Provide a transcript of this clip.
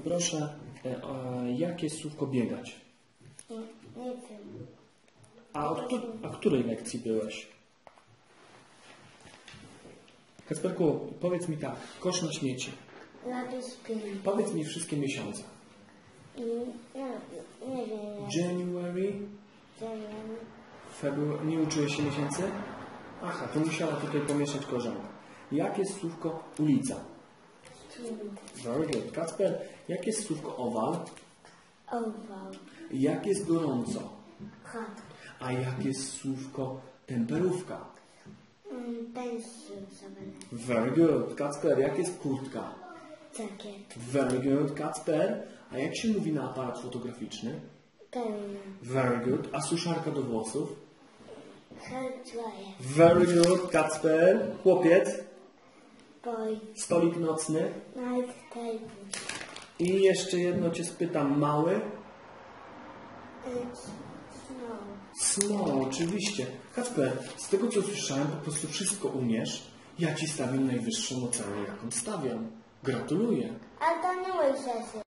Proszę, jakie słówko biegać? Nie wiem. A której lekcji byłeś? Kacperku, powiedz mi tak, kosz na śmieci. Lapis pin. Powiedz mi wszystkie miesiące. Nie wiem. January, February. Nie uczyłeś się miesięcy? Aha, to musiała tutaj pomieszać koleżanka. Jakie jest słówko ulica? Very good. Kacper, jakie jest słówko owal? Ował. Jak jest gorąco? Hot. A jakie jest słówko temperówka? Pensy sobie. Very good. Kacper, jak jest kurtka? Jakiet. Very good. Kacper, a jak się mówi na aparat fotograficzny? Pełny. Very good. A suszarka do włosów? Hair dryer. Very good. Kacper, chłopiec, Boy. stolik nocny. Night table. I jeszcze jedno cię spytam, mały? Snow. Snow, oczywiście. Kacper, z tego co słyszałem, po prostu wszystko umiesz. Ja ci stawiam najwyższą ocenę, jaką stawiam. Gratuluję. Ale to nie mój sesja.